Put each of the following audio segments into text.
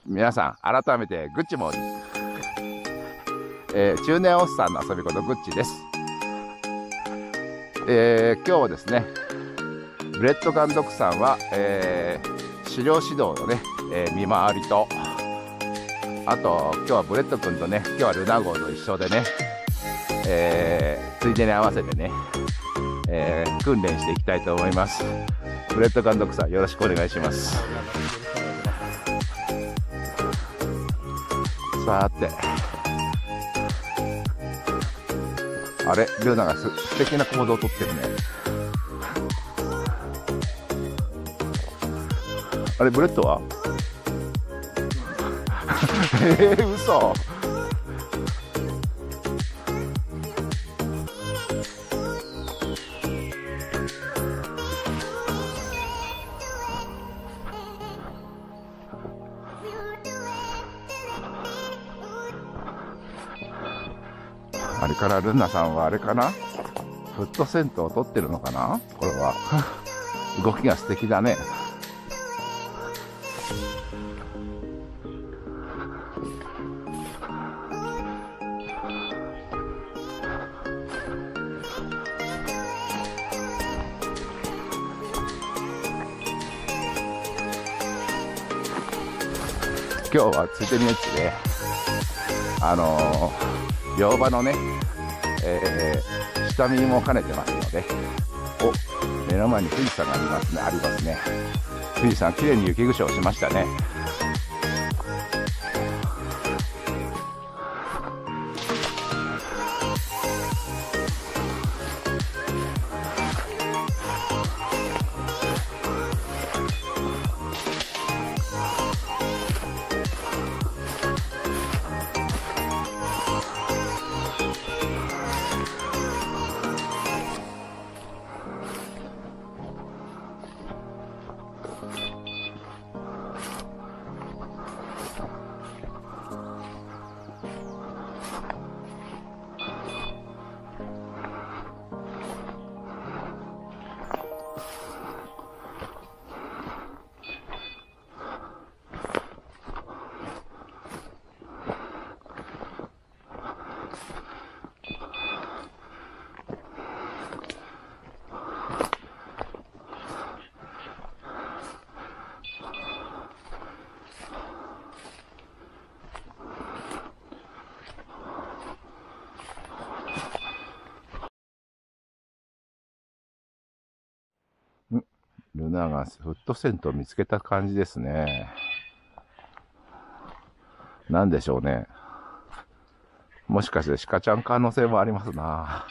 皆さん、改めてグッチモーニー、中年おっさんの遊び事グッチです。今日はですね、ブレッド監督さんは、狩猟指導のね、見回りと、あと今日はブレッド君とね、今日はルナ号と一緒でね、ついでに合わせてね、訓練していきたいと思います。ブレッド監督さん、よろしくお願いします。さーて、あれ、ルナが素敵な行動をとってるね。あれ、ブレッドは嘘。あれからルナさんはあれかな、フットセントを取ってるのかな、これは。動きが素敵だね。今日はついでにやつで、両場のね、下見も兼ねてますので、目の前に富士山がありますね。富士山、きれいに雪化粧しましたね。ルナがフットセントを見つけた感じですね。なんでしょうね。もしかして鹿ちゃん可能性もありますな。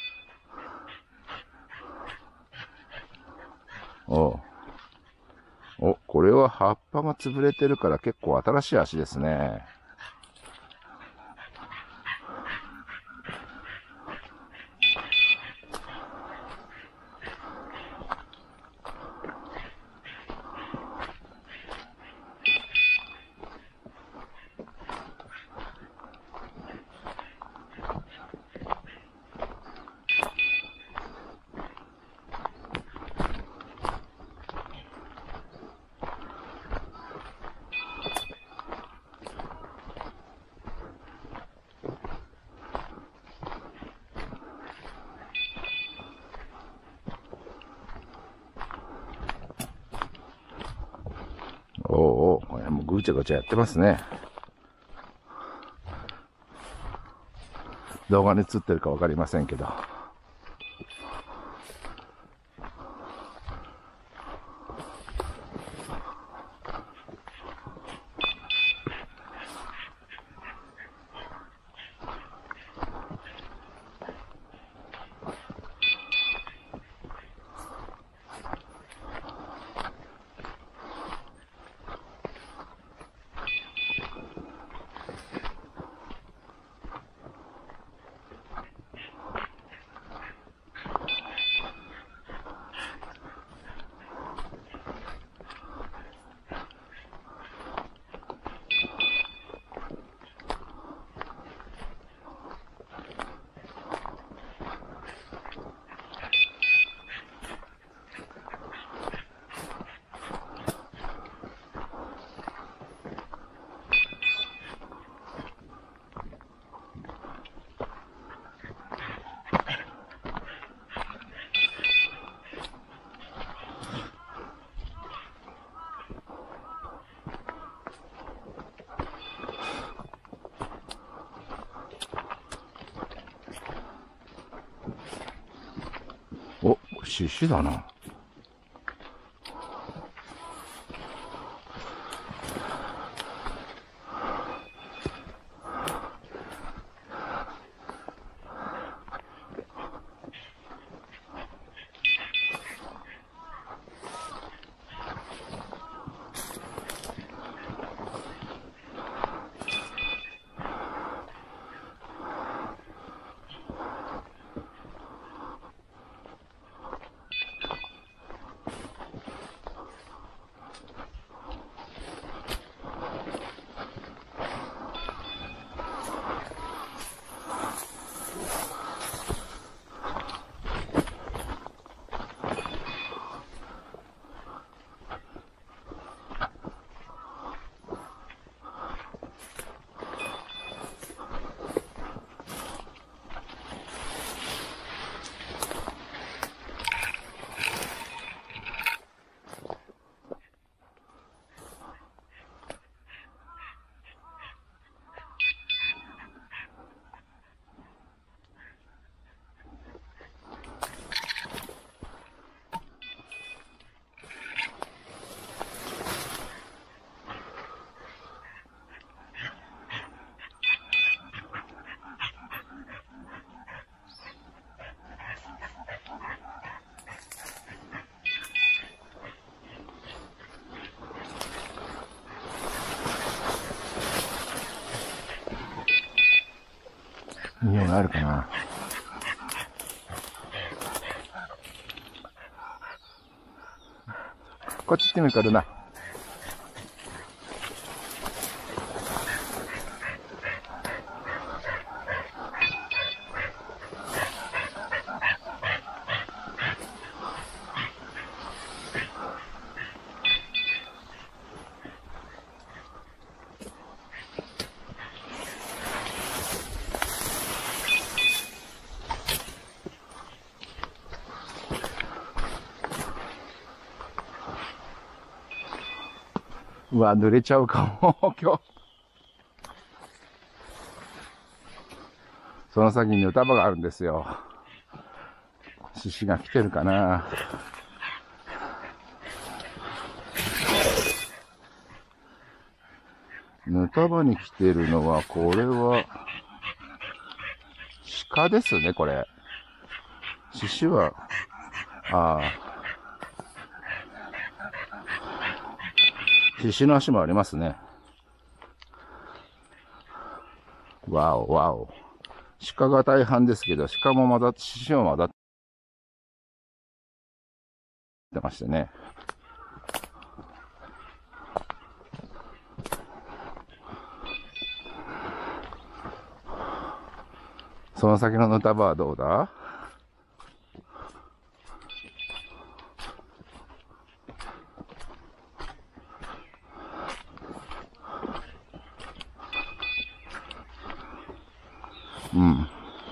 これは葉っぱが潰れてるから結構新しい足ですね。これもうぐちゃぐちゃやってますね。動画に映ってるか分かりませんけど。 獅子だな。匂いあるかな。こっち行ってみるかルナ。うわ、濡れちゃうかも、今日。その先にぬた場があるんですよ。獅子が来てるかな。ぬた場に来てるのは、これは、鹿ですね、これ。獅子は、獅子の足もありますね。わお、わお。鹿が大半ですけど、鹿も混ざって、獅子も混ざってましてね。その先のぬた場はどうだ？うん。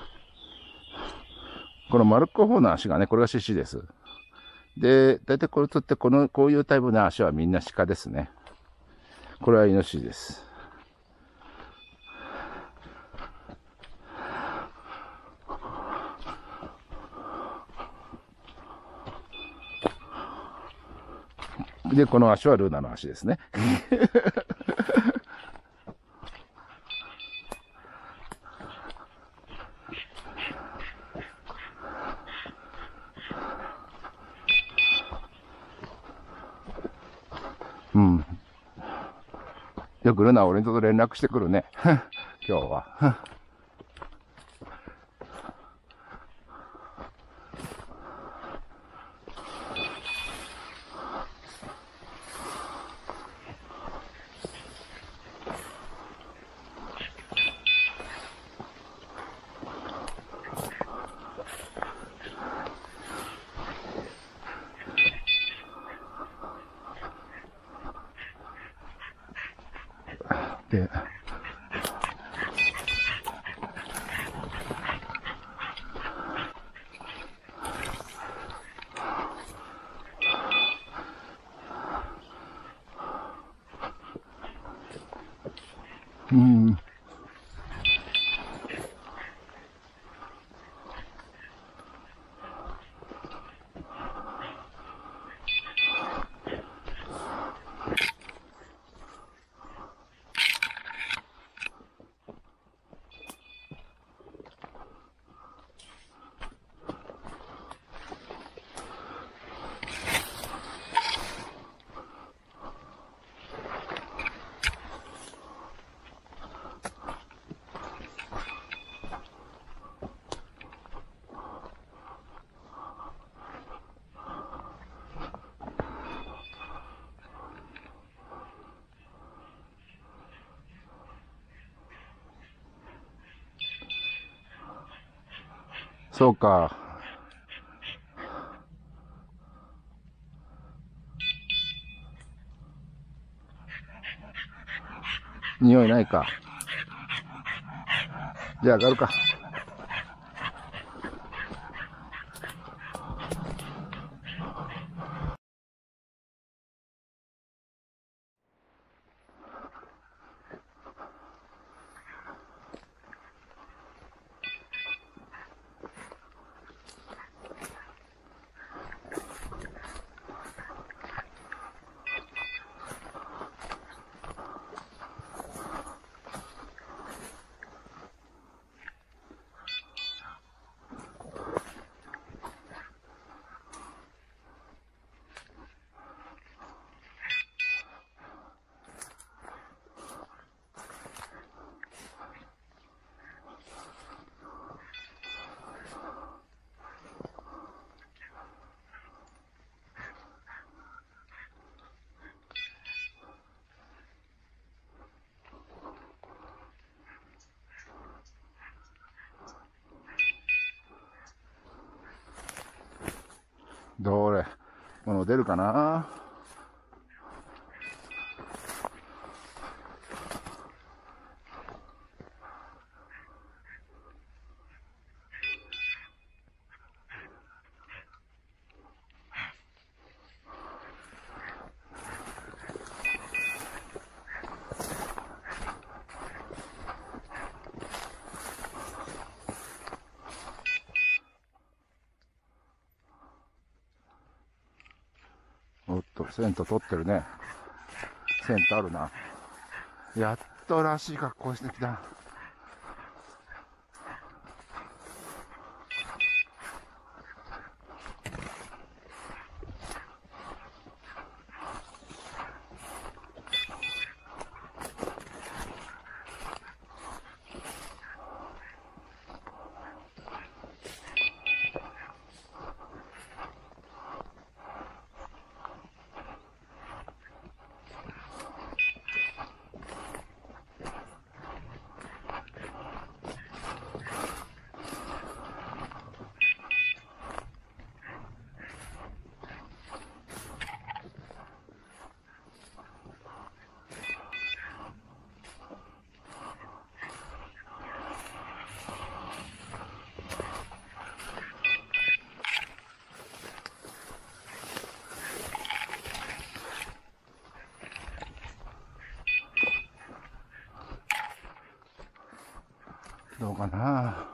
この丸っこい方の足がね、これが獅子です。で、だいたいこれとって、こういうタイプの足はみんな鹿ですね。これはイノシシです。で、この足はルナの足ですね。うん。よくルナは俺と連絡してくるね。今日は。で、うん。 そうか。匂いないか。じゃあ上がるか。どれ、もの出るかな。おっと、セント取ってるね。セントあるな。やっとらしい格好してきた。どうかな。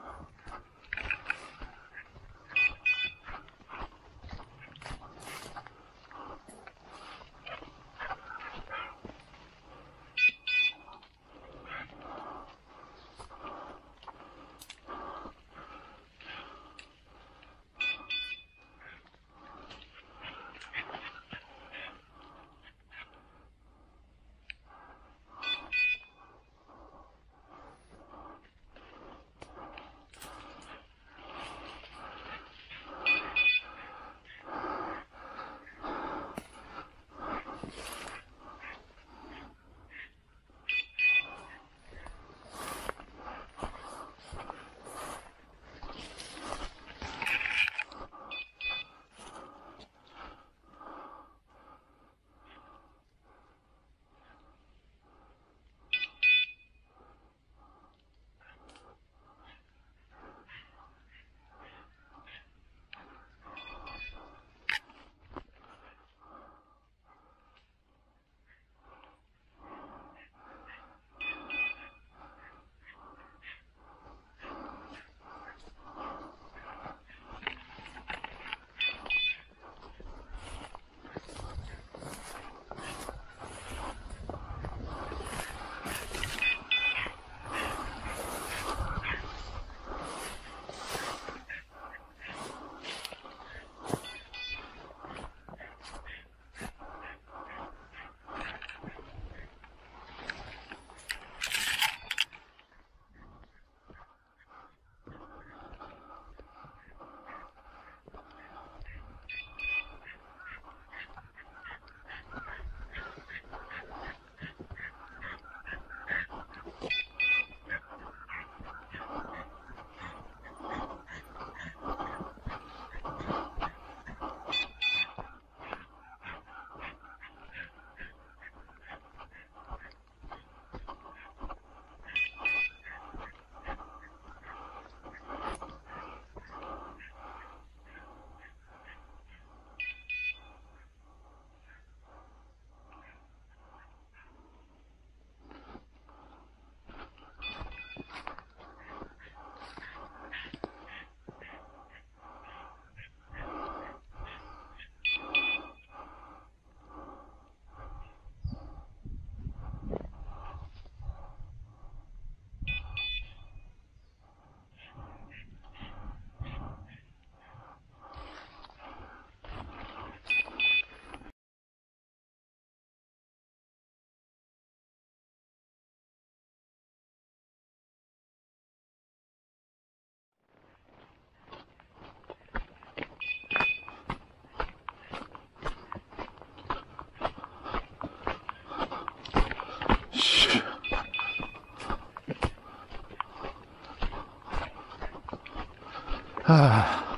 は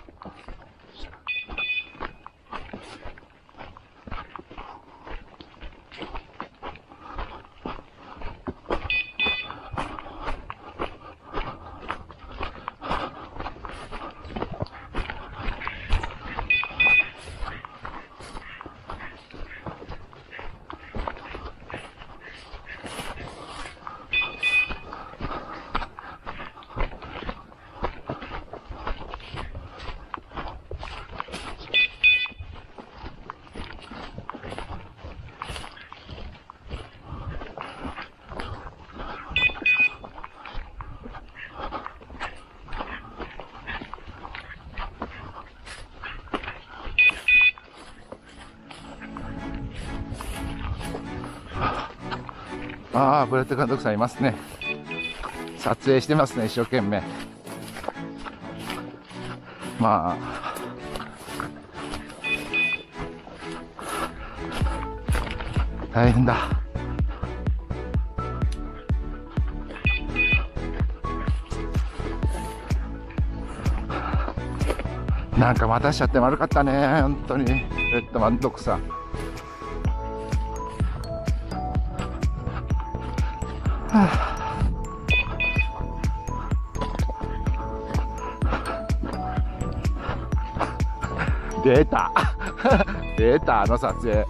ああ、ブレッド監督さんいますね。撮影してますね、一生懸命。まあ、大変だ。なんか待たしちゃって悪かったね、本当に。レッド監督さん。はあ、出た出た、あの撮影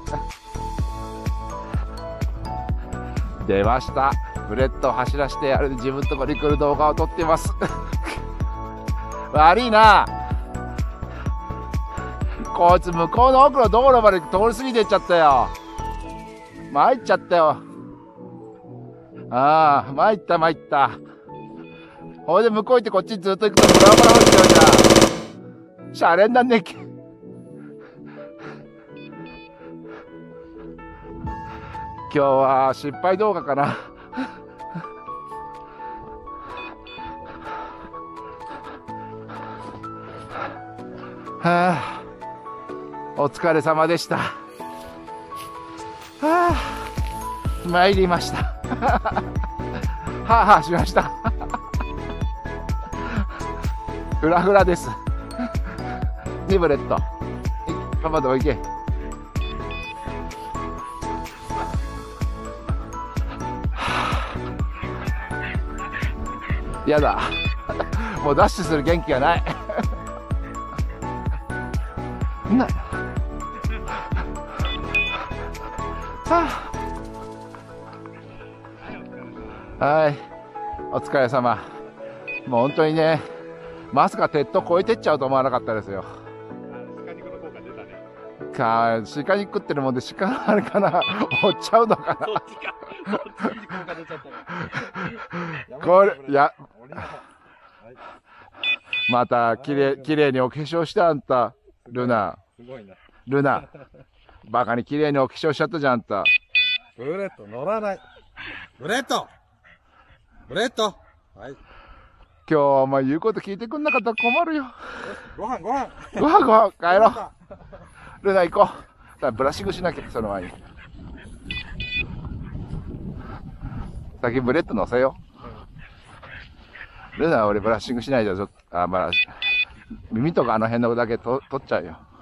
出ました。ブレッドを走らせて、あれで自分とこに来る動画を撮ってます悪いな、こいつ向こうの奥の道路まで通り過ぎてっちゃったよ。参っちゃったよ。ああ、参った参った。ほいで向こう行ってこっちにずっと行くとブラブラ降りちゃうじゃん。シャレになんねえけ。今日は失敗動画かな。はあ、お疲れ様でした。はあ、参りましたはあはあしましたフラフラですニブレット、パパどこ行け。やだもうダッシュする元気がないなはい、お疲れ様。もう本当にね、まさか鉄塔越えてっちゃうと思わなかったですよ。 鹿肉の効果出たね。 鹿肉ってるもんで鹿あれかな追っちゃうのかな。 そっちか。そっちに効果出ちゃったね。 これ、いや、また綺麗にお化粧して、あんた。ルナ。 すごいな。 ルナ。バカに綺麗にお化粧しちゃったじゃん、あんた。 ブレッド乗らない。ブレッドブレッド、はい。 今日はお前言うこと聞いてくんなかったら困るよ。 ご飯ご飯ご飯帰ろう。ルナ行こう。さあブラッシングしなきゃ、その前に。先ブレッド乗せよう。ルナは俺ブラッシングしないで、ちょっと、まあ、耳とかあの辺のだけ取っちゃうよ。